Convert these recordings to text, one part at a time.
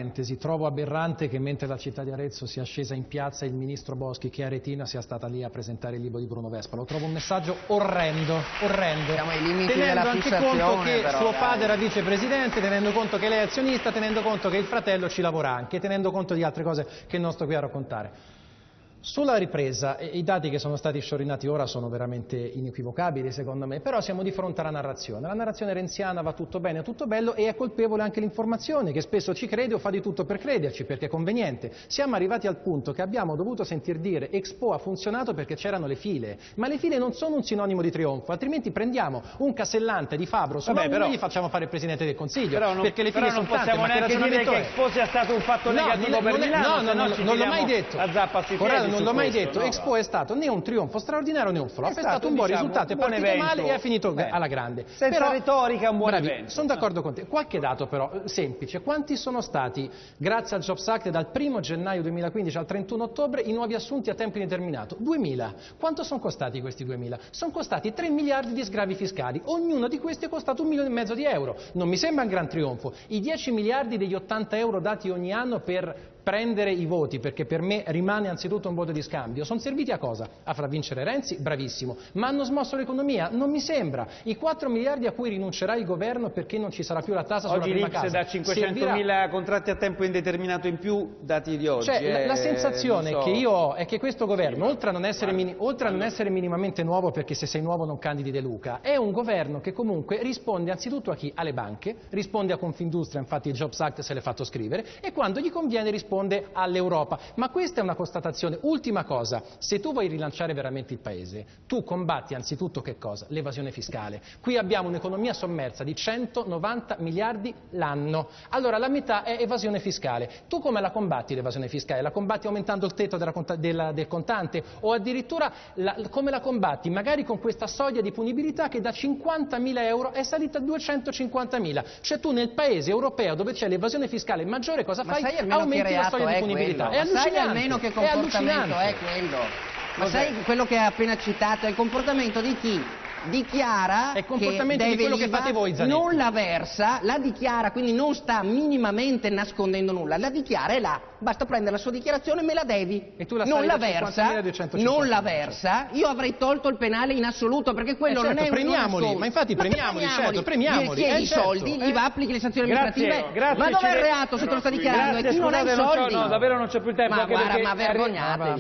parentesi, trovo aberrante che mentre la città di Arezzo sia scesa in piazza il ministro Boschi, che è aretina, sia stata lì a presentare il libro di Bruno Vespa. Lo trovo un messaggio orrendo, orrendo. Siamo ai limiti tenendo della anche fissazione, conto che però, suo dai. padre era vicepresidente, tenendo conto che lei è azionista, tenendo conto che il fratello ci lavora anche, tenendo conto di altre cose che non sto qui a raccontare. Sulla ripresa, i dati che sono stati sciorinati ora sono veramente inequivocabili secondo me, però siamo di fronte alla narrazione. La narrazione renziana va tutto bene, tutto bello, e è colpevole anche l'informazione, che spesso ci crede o fa di tutto per crederci, perché è conveniente. Siamo arrivati al punto che abbiamo dovuto sentir dire Expo ha funzionato perché c'erano le file, ma le file non sono un sinonimo di trionfo, altrimenti prendiamo un Casellante di Fabro, e gli facciamo fare il Presidente del Consiglio, perché le file sono tante. Però non possiamo neanche dire che Expo sia stato un fatto negativo per Milano. Non l'ho mai detto. A zappa sui piedi. Non l'ho mai detto, Expo è stato né un trionfo straordinario né un flop, è stato un buon risultato, è partito male e è finito alla grande. Senza retorica, un buon evento. Sono d'accordo con te. Qualche dato però semplice: quanti sono stati, grazie al Jobs Act, dal 1 gennaio 2015 al 31 ottobre i nuovi assunti a tempo indeterminato? 2000. Quanto sono costati questi 2000? Sono costati 3 miliardi di sgravi fiscali, ognuno di questi è costato 1,5 milioni di euro. Non mi sembra un gran trionfo. I 10 miliardi degli 80 euro dati ogni anno per prendere i voti, perché per me rimane anzitutto un voto di scambio, sono serviti a cosa? A far vincere Renzi? Bravissimo. Ma hanno smosso l'economia? Non mi sembra. I 4 miliardi a cui rinuncerà il governo perché non ci sarà più la tassa sulla prima casa. Oggi l'Inps da 500.000 contratti a tempo indeterminato in più, dati di oggi. Cioè, la sensazione che io ho è che questo governo, oltre a non essere minimamente nuovo, perché se sei nuovo non candidi De Luca, è un governo che comunque risponde anzitutto a chi? Alle banche, risponde a Confindustria, infatti il Jobs Act se l'è fatto scrivere, e quando gli conviene risponde all'Europa. Ma questa è una constatazione. Ultima cosa, se tu vuoi rilanciare veramente il Paese, tu combatti anzitutto che cosa? L'evasione fiscale. Qui abbiamo un'economia sommersa di 190 miliardi l'anno. Allora la metà è evasione fiscale. Tu come la combatti l'evasione fiscale? La combatti aumentando il tetto del contante? O addirittura come la combatti? Magari con questa soglia di punibilità che da 50.000 euro è salita a 250.000. Cioè tu nel Paese europeo dove c'è l'evasione fiscale maggiore cosa fai? Aumenti la soglia di punibilità. È allucinante. Sai almeno che comportamento è quello? Ma sai quello che hai appena citato? È il comportamento di chi dichiara è il comportamento che di quello che fate voi, Zanetti. Non la versa, la dichiara, quindi non sta minimamente nascondendo nulla, la dichiara e là, basta prendere la sua dichiarazione, me la devi. E tu la non la versa, non la versa, io avrei tolto il penale in assoluto, perché quello certo, non è premiamoli, ma infatti premiamoli, certo, premiamoli. Gli chiedi i soldi, gli va, applichi le sanzioni amministrative. Ma dov'è il reato se te lo sta dichiarando? E chi non ha i soldi? No, davvero non c'è più tempo. Ma guarda, ma vergognatevi.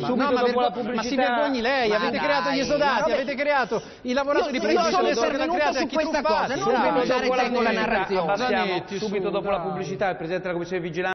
Ma si vergogni lei, avete creato gli esodati, avete creato i lavoratori io sono intervenuto su questa cosa, non devo usare te con la narrazione. Subito dopo la pubblicità il Presidente della Commissione di Vigilanza